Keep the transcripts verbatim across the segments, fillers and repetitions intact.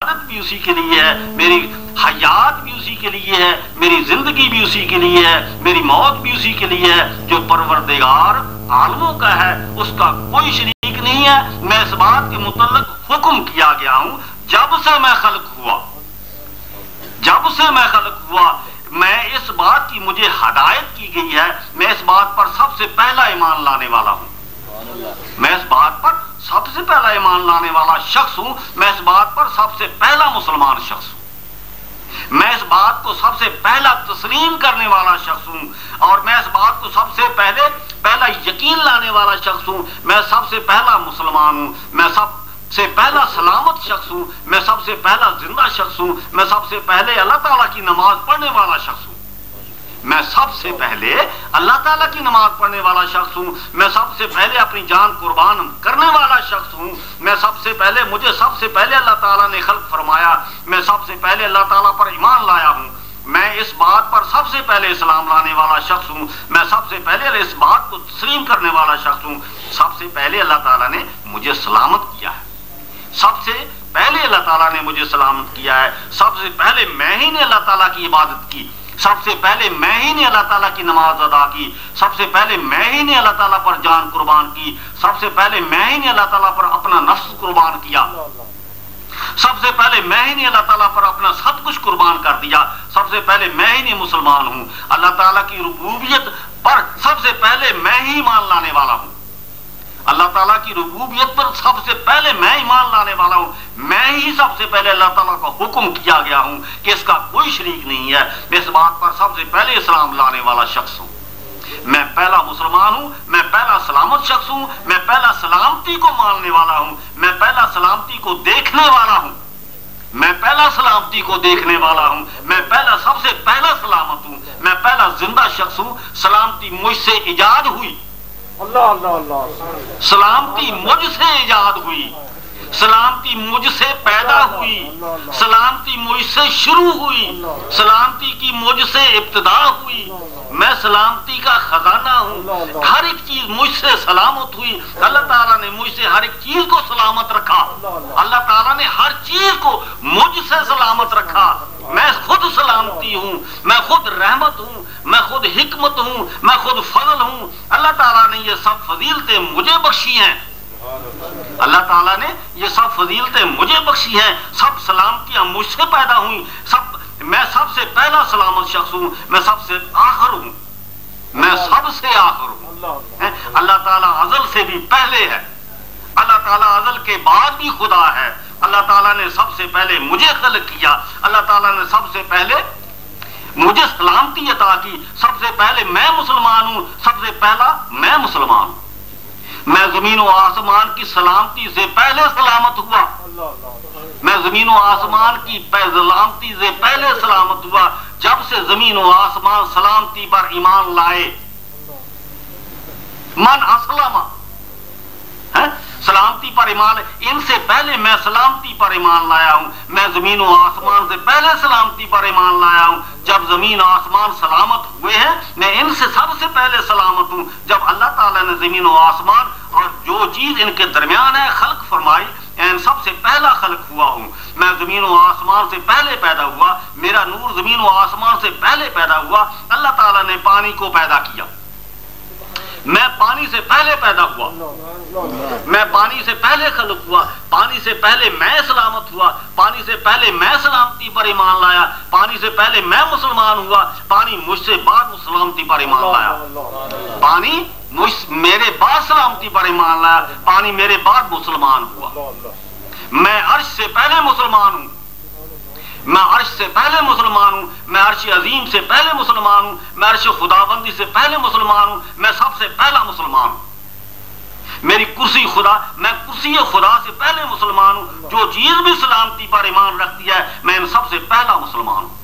ولادت بھی اسی کے لیے ہے، میری حیات بھی اسی کے لیے ہے، میری زندگی بھی اسی کے لیے ہے، میری موت بھی اسی کے لیے ہے۔ جو پروردگار عالموں کا ہے اس کا کوئی شریک نہیں ہے۔ میں اس بات کے متعلق حکم کیا گیا ہوں جب سے میں خلق ہوا، جب سے میں خلق ہوا میں اس بات کی مجھے ہدایت کی گئی ہے، میں اس بات پر سب سے پہلا ایمان لانے والا ہوں، میں اس بات پر سب سے پہلا ایمان لانے والا شخص ہوں، میں اس بات پر سب سے پہلا مسلمان شخص ہوں، میں اس بات کو سب سے پہلا تسلیم کرنے والا شخص ہوں، اور میں اس بات کو سب سے پہلے پہلا یقین لانے والا شخص ہوں، میں سب سے پہلا مسلمان ہوں، میں سب سے پہلا سلامت شخص ہوں، میں سب سے پہلا زندہ شخص ہوں، میں سب سے پہلے اللہ تعالیٰ کی نماز پڑھنے والا شخص ہوں، میں سب سے پہلے اللہ تعالیٰ کی نماز پڑھنے والا شخص ہوں، میں سب سے پہلے اپنی جان قربان کرنے والا شخص ہوں، میں سب سے پہلے مجھے سب سے پہلے اللہ تعالیٰ نے خلق فرمایا، میں سب سے پہلے اللہ تعالیٰ پر ایمان لایا ہوں، میں اس بات پر سب سے پہلے اسلام لانے والا شخص ہوں، میں سب سے پہلے اس بات کو تسلیم کرنے والا شخص ہوں، سب سے پہلے اللہ تعالیٰ نے مجھے سلامت کیا ہے، سب سے پہلے اللہ تعالیٰ نے مجھے سلامت کیا ہے، سب سے پہلے میں ہی نے اللہ تعالیٰ کی عبادت کی، سب سے پہلے میں ہی نے اللہ تعالیٰ کی نماز ادا کی، سب سے پہلے میں ہی نے اللہ تعالیٰ پر جان قربان کی، سب سے پہلے میں ہی نے اللہ تعالیٰ پر اپنا نفس قربان کیا، سب سے پہلے میں ہی نے اللہ تعالیٰ پر اپنا سب کچھ قربان کر دیا، سب سے پہلے میں ہی نے مسلمان ہوں، اللہ تعالیٰ کی ربوبیت پر سب سے پہلے میں ہی ایمان لانے والا ہوں، اللہ تعالیٰ کی ربوبیت پر سب سے پہلے میں ایمان لانے والا ہوں، میں ہی سب سے پہلے اللہ تعالیٰ کا حکم کیا گیا ہوں کہ اس کا کوئی شریک نہیں ہے، میں اس بات پر سب سے پہلے اسلام لانے والا شخص ہوں، میں پہلا مسلمان ہوں، میں پہلا سلامت شخص ہوں، میں پہلا سلامتی کو ماننے والا ہوں، میں پہلا سلامتی کو دیکھنے والا ہوں، میں پہلا سلامتی کو دیکھنے والا ہوں، میں پہلا سب سے پہلا سلامت ہوں، میں پہلا زندہ شخص ہوں، سلامتی مجھ سے ایجاد ہوئی، اللہ اللہ اللہ، سلامتی مجھ سے ایجاد ہوئی، سلامتی مجھ سے پیدا ہوئی، سلامتی مجھ سے شروع ہوئی، سلامتی کی مجھ سے ابتدا ہوئی، میں سلامتی کا خزانہ ہوں، ہر ایک چیز مجھ سے سلامت ہوئی، اللہ تعالیٰ نے مجھ سے ہر ایک چیز کو سلامت رکھا، اللہ تعالیٰ نے ہر چیز کو مجھ سے سلامت رکھا، میں خود سلامتی ہوں، میں خود رحمت ہوں، میں خود حکمت ہوں، میں خود فضل ہوں، اللہ تعالیٰ نے یہ سب فضیلتیں مجھے بخشی ہیں، اللہ تعالیٰ نے یہ سب فضیلتیں مجھے بخشی ہیں، سب سلامتیاں مجھ سے پیدا ہوئی، سب میں سب سے پہلا سلامت شخص ہوں، میں سب سے آخر ہوں، میں سب سے آخر ہوں، اللہ تعالیٰ ازل سے بھی پہلے ہے، اللہ تعالیٰ ازل کے بعد بھی خدا ہے، اللہ تعالیٰ نے سب سے پہلے مجھے خلق کیا، اللہ تعالیٰ نے سب سے پہلے مجھے سلامتی عطا کی، سب سے پہلے میں مسلمان ہوں، سب سے پہلا میں مسلمان ہوں، میں زمین و آسمان کی سلامتی سے پہلے سلامت ہوا، میں زمین و آسمان کی سلامتی سے پہلے سلامت ہوا، جب سے زمین و آسمان سلامتی پر ایمان لائے، من اسلم سلامتی پر ایمان، ان سے پہلے میں سلامتی پر ایمان لایا ہوں، میں زمین و آسمان سے پہلے سلامتی پر ایمان لایا ہوں، جب زمین و آسمان سلامت ہوئے ہیں میں ان سے سب سے پہلے سلامت ہوں، جب اللہ تعالیٰ نے زمین و آسمان اور جو چیز ان کے درمیان ہے خلق فرمائی، ان سب سے پہلا خلق ہوا ہوں، میں زمین و آسمان سے پہلے پیدا ہوا، میرا نور زمین و آسمان سے پہلے پیدا ہوا، اللہ تعالیٰ نے پانی کو پیدا کیا، میں پانی سے پہلے پیدا ہوا، میں پانی سے پہلے خلق ہوا، پانی سے پہلے میں سلامت ہوا، پانی سے پہلے میں سلامتی پر ایمان لایا، پانی سے پہلے میں مسلمان ہوا، پانی مجھ سے بعد سلامتی پر ایمان لایا، پانی مجھ میرے بعد سلامتی پر ایمان لایا، پانی میرے بعد مسلمان ہوا، میں عرش سے پہلے مسلمان ہوں، میں عرش سے پہلے مسلمان ہوں، میں عرش عظیم سے پہلے مسلمان ہوں، میں عرش خداوندی سے پہلے مسلمان ہوں، میں سب سے پہلا مسلمان ہوں، میری کرسی خدا، میں کرسی خدا سے پہلے مسلمان ہوں، جو چیز بھی سلامتی پر ایمان رکھتی ہے میں ان سب سے پہلا مسلمان ہوں،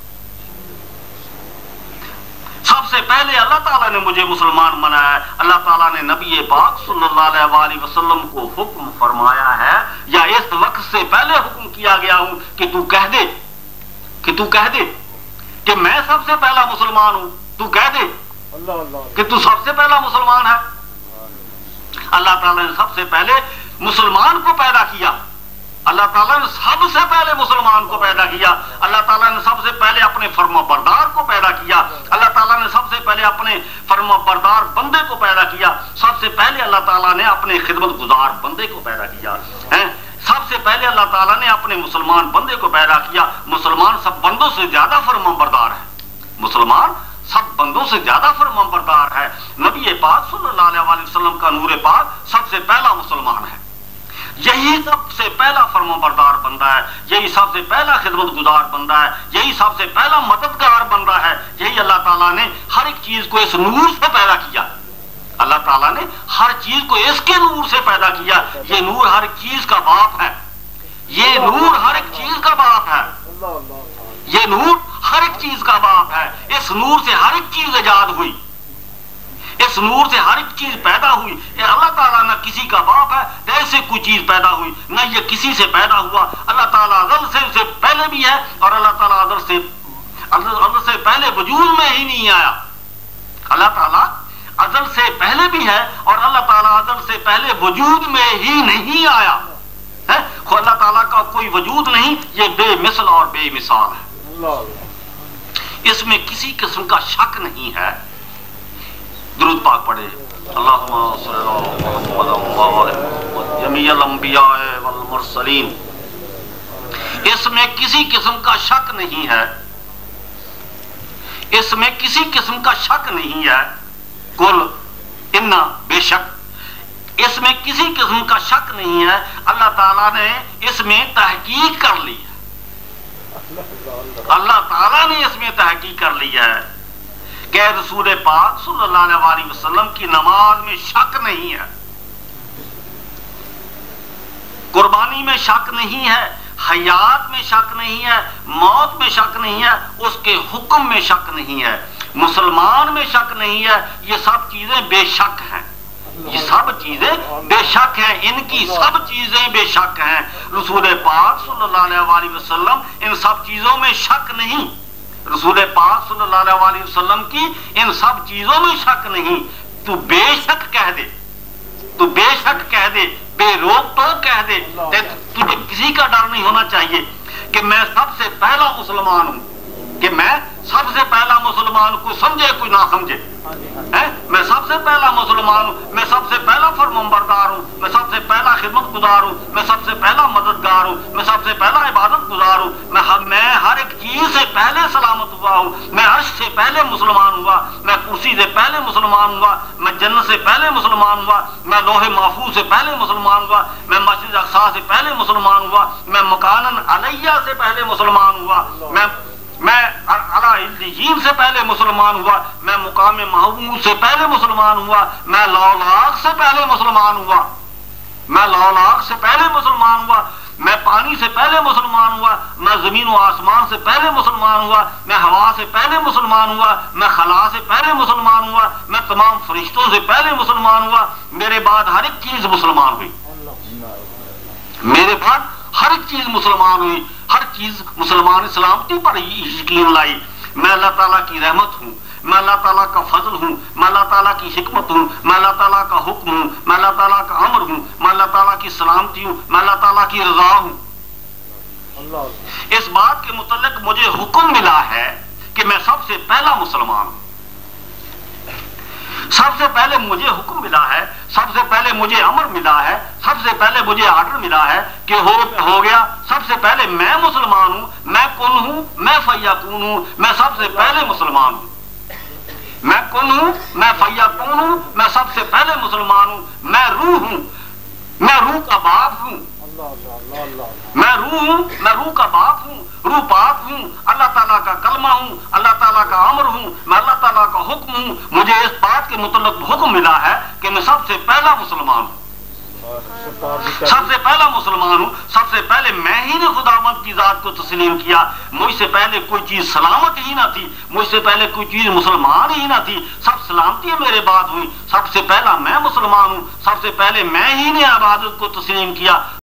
سب سے پہلے اللہ تعالیٰ نے مجھے مسلمان بنایا ہے، اللہ تعالیٰ نے نبی پاک صلی اللہ علیہ وآلہ وسلم کو حکم فرمایا ہے، یا اس وقت سے پہلے حکم کیا گیا ہوں کہ تو کہہ دے کہ تو کہہ دے کہ میں سب سے پہلا مسلمان ہوں، تو کہہ دے کہ تو سب سے پہلا مسلمان ہے، اللہ تعالیٰ نے سب سے پہلے مسلمان کو پیدا کیا، اللہ تعالیٰ نے سب سے پہلے مسلمان کو پیدا کیا، اللہ تعالیٰ نے سب سے پہلے اپنے فرما بردار کو پیدا کیا، اللہ تعالیٰ نے سب سے پہلے اپنے فرما بردار بندے کو پیدا کیا، سب سے پہلے اللہ تعالیٰ نے اپنے خدمت گزار بندے کو پیدا کیا ہے، سب سے پہلے اللہ تعالیٰ نے اپنے مسلمان بندے کو پیدا کیا۔ مسلمان سب بندوں سے زیادہ فرما بردار ہے، مسلمان سب بندوں سے زیادہ فرما بردار ہے۔ نبی پاک صلی اللہ علیہ وسلم کا نور پاک سب سے پہلا مسلمان ہے، یہی سب سے پہلا فرما بردار بندہ ہے، یہی سب سے پہلا خدمت گزار بندہ ہے، یہی سب سے پہلا مددگار بندہ ہے، یہی اللہ تعالیٰ نے ہر ایک چیز کو اس نور سے پیدا کیا، اللہ تعالیٰ نے ہر چیز کو اس کے نور سے پیدا کیا۔ یہ نور ہر ایک چیز کا باپ ہے، یہ نور ہر ایک چیز کا باپ ہے، یہ نور ہر ایک چیز کا باپ ہے۔ اس نور سے ہر ایک چیز ایجاد ہوئی، اس نور سے ہر ایک چیز پیدا ہوئی۔ اللہ تعالیٰ نہ کسی کا باپ ہے نہ ایسے کوئی چیز پیدا ہوئی، نہ یہ کسی سے پیدا ہوا۔ اللہ تعالیٰ ازل سے اسے پہلے بھی ہے، اور اللہ تعالیٰ ازل سے ازل سے پہلے وجود میں ہی نہیں آیا۔ اللہ تعالیٰ ازل سے پہلے بھی ہے، اور اللہ تعالیٰ ازل سے پہلے وجود میں ہی نہیں آیا ہے۔ اللہ تعالیٰ کا کوئی وجود نہیں، یہ بے مثل اور بے مثال ہے، اس میں کسی قسم کا شک نہیں ہے۔ درود پاک پڑھے، اللہم صلی اللہ علیہ محمد جمیع الانبیاء والمرسلین۔ اس میں کسی قسم کا شک نہیں ہے، اس میں کسی قسم کا شک نہیں ہے، کل انا بے شک، اس میں کسی قسم کا شک نہیں ہے۔ اللہ تعالیٰ نے اس میں تحقیق کر لی ہے، اللہ تعالیٰ نے اس میں تحقیق کر لی ہے کہ رسول پاک صلی اللہ علیہ وسلم کی نماز میں شک نہیں ہے، قربانی میں شک نہیں ہے، حیات میں شک نہیں ہے، موت میں شک نہیں ہے، اس کے حکم میں شک نہیں ہے، مسلمان میں شک نہیں ہے۔ یہ سب چیزیں بے شک ہیں، یہ سب چیزیں بے شک ہیں، ان کی سب چیزیں بے شک ہیں۔ رسول پاک صلی اللہ علیہ وسلم ان سب چیزوں میں شک نہیں، رسول پاک صلی اللہ علیہ وسلم کی ان سب چیزوں میں شک نہیں۔ تو بے شک کہہ دے، تو بے شک کہہ دے، بے روک تو کہہ دے، تجھے کسی کا ڈر نہیں ہونا چاہیے کہ میں سب سے پہلا مسلمان ہوں، کہ میں سب سے پہلا مسلمان ہوں، کوئی سمجھے کوئی نہ سمجھے، میں سب سے پہلا مسلمان ہوں، میں سب سے پہلا فرمانبردار ہوں، میں سب سے پہلا خدمت گزار ہوں، میں سب سے پہلا مددگار ہوں، میں سب سے پہلا عبادت گزار ہوں، میں میں ہر ایک چیز سے پہلے سلامت ہوا ہوں، میں عرش سے پہلے مسلمان ہوا، میں کرسی سے پہلے مسلمان ہوا، میں جنت سے پہلے مسلمان ہوا، میں لوح محفوظ سے پہلے مسلمان ہوا، میں مسجد اقصی سے پہلے مسلمان ہوا، میں مکانن علیہ سے پہلے مسلمان ہوا، میں میں اعلیٰ علیین سے پہلے مسلمان ہوا، میں مقام محمود سے پہلے مسلمان ہوا، میں لولاخ سے پہلے مسلمان ہوا، میں لولاخ سے پہلے مسلمان ہوا، میں پانی سے پہلے مسلمان ہوا، میں زمین و آسمان سے پہلے مسلمان ہوا، میں ہوا سے پہلے مسلمان ہوا، میں خلا سے پہلے مسلمان ہوا، میں تمام فرشتوں سے پہلے مسلمان ہوا، میرے بعد ہر ایک چیز مسلمان ہوئی، میرے بعد ہر ایک چیز مسلمان ہوئی، ہر چیز مسلمان سلامتی پر یقین لائی۔ میں اللہ تعالیٰ کی رحمت ہوں، میں اللہ تعالیٰ کا فضل ہوں، میں اللہ تعالیٰ کی حکمت ہوں، میں اللہ تعالیٰ کا حکم ہوں، میں اللہ تعالیٰ کا امر ہوں، میں اللہ تعالیٰ کی سلامتی ہوں، میں اللہ تعالیٰ کی رضا ہوں۔ اس بات کے متعلق مجھے حکم ملا ہے کہ میں سب سے پہلا مسلمان ہوں، سب سے پہلے مجھے حکم ملا ہے، سب سے پہلے مجھے امر ملا ہے، سب سے پہلے مجھے آرڈر ملا ہے کہ ہو ہو گیا۔ سب سے پہلے میں مسلمان ہوں، میں کن ہوں، میں فیکون ہوں، میں سب سے پہلے مسلمان ہوں، میں کن ہوں، میں فیکون ہوں، میں سب سے پہلے مسلمان ہوں، میں روح ہوں، میں روح کا باپ ہوں، میں روح ہوں، میں روح کا باپ ہوں، روح پاک ہوں، اللہ تعالیٰ کا کلمہ ہوں، اللہ تعالیٰ کا امر ہوں، میں اللہ تعالیٰ کا حکم ہوں۔ مجھے اس بات کے متعلق حکم ملا ہے کہ میں سب سے پہلا مسلمان ہوں، سب سے پہلا مسلمان ہوں، سب سے پہلے میں ہی نے خداوند کی ذات کو تسلیم کیا۔ مجھ سے پہلے کوئی چیز سلامت ہی نہ تھی، مجھ سے پہلے کوئی چیز مسلمان ہی نہ تھی، سب سلامتیاں میرے بعد ہوئی۔ سب سے پہلا میں مسلمان ہوں، سب سے پہلے میں ہی نے عبادت کو تسلیم کیا۔